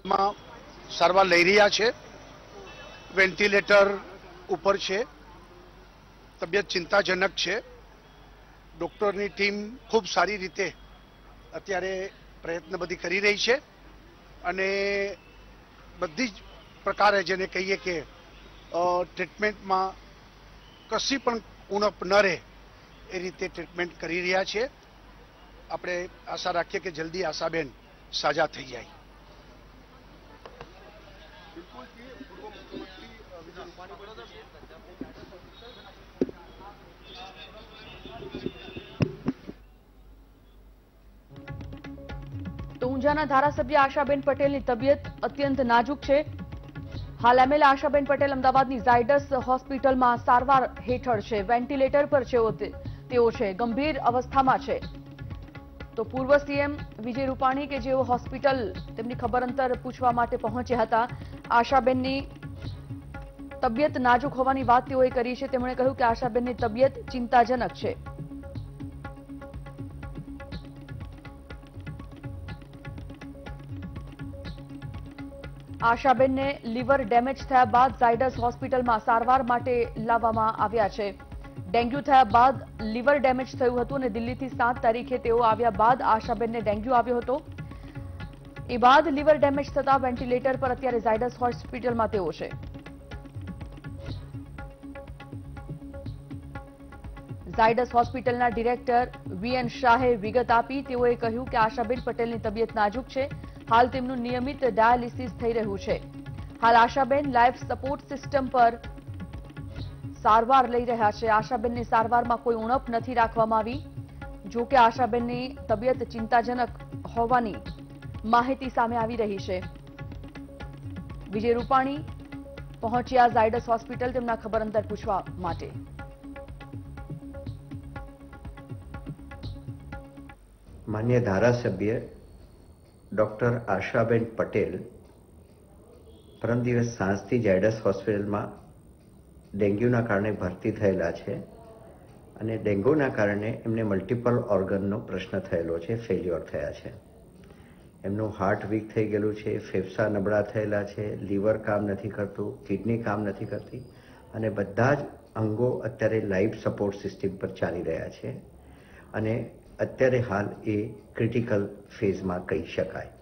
માં સારવાર લઈ રહ્યા છે, વેન્ટિલેટર ઉપર છે, તબિયત ચિંતાજનક છે। ડોક્ટરની ટીમ ખૂબ સારી રીતે અત્યારે પ્રયત્ન બધી કરી રહી છે અને બધી જ પ્રકારે જેને કહીએ કે ટ્રીટમેન્ટમાં કશી પણ ઉણપ ન રહે એ રીતે ટ્રીટમેન્ટ કરી રહ્યા છે। આપણે આશા રાખીએ કે જલ્દી આશાબેન સાજા થઈ જાય। તો ઊંઝાના ધારાસભ્ય આશાબેન પટેલની તબિયત અત્યંત નાજુક છે। હાલ એમએલએ આશાબેન પટેલ અમદાવાદની ઝાયડસ હોસ્પિટલમાં સારવાર હેઠળ છે, વેન્ટિલેટર પર તેઓ છે, ગંભીર અવસ્થામાં છે। તો પૂર્વ સીએમ વિજય રૂપાણી કે જેઓ હોસ્પિટલ તેમની ખબર અંતર પૂછવા માટે પહોંચ્યા હતા, આશાબેનની તબિયત નાજુક હોવાની વાત તેઓએ કરી છે। તેમણે કહ્યું કે આશાબેનની તબિયત ચિંતાજનક છે। આશાબેનને લીવર ડેમેજ થયા બાદ ઝાયડસ હોસ્પિટલમાં સારવાર માટે લાવવામાં આવ્યા છે। ડેન્ગ્યુ થયા બાદ લીવર ડેમેજ થયું હતું અને દિલ્હીથી 7 તારીખે તેઓ આવ્યા બાદ આશાબેનને ડેન્ગ્યુ આવ્યો હતો। એ બાદ લીવર ડેમેજ થતા વેન્ટિલેટર પર અત્યારે ઝાયડસ હોસ્પિટલમાં તેઓ છે। ઝાયડસ હોસ્પિટલના ડિરેક્ટર વીએન શાહે વિગત આપી। તેઓએ કહ્યું કે આશાબેન પટેલની તબિયત નાજુક છે। હાલ તેમનું નિયમિત ડાયાલિસિસ થઈ રહ્યું છે। હાલ આશાબેન લાઈફ સપોર્ટ સિસ્ટમ પર સારવાર લઈ રહ્યા છે। આશાબેનની સારવારમાં કોઈ ઉણપ નથી રાખવામાં આવી। જો કે આશાબેનની તબિયત ચિંતાજનક હોવાની માહિતી સામે આવી રહી છે। વિજય રૂપાણી પહોંચ્યા ઝાયડસ હોસ્પિટલ તેમના ખબર અંતર પૂછવા માટે। માન્ય ધારાસભ્ય ડોક્ટર આશાબેન પટેલ પરમ દિવસ સાંજથી ઝાયડસ હોસ્પિટલમાં ડેન્ગ્યુના કારણે ભરતી થયેલા છે અને ડેન્ગ્યુના કારણે એમને મલ્ટિપલ ઓર્ગનનો પ્રશ્ન થયેલો છે, ફેલ્યોર થયા છે। એમનું હાર્ટ વીક થઈ ગયેલું છે, ફેફસા નબળા થયેલા છે, લીવર કામ નથી કરતું, કિડની કામ નથી કરતી અને બધા જ અંગો અત્યારે લાઈફ સપોર્ટ સિસ્ટમ પર ચાલી રહ્યા છે અને અત્યારે હાલ એ ક્રિટિકલ ફેઝમાં કહી શકાય।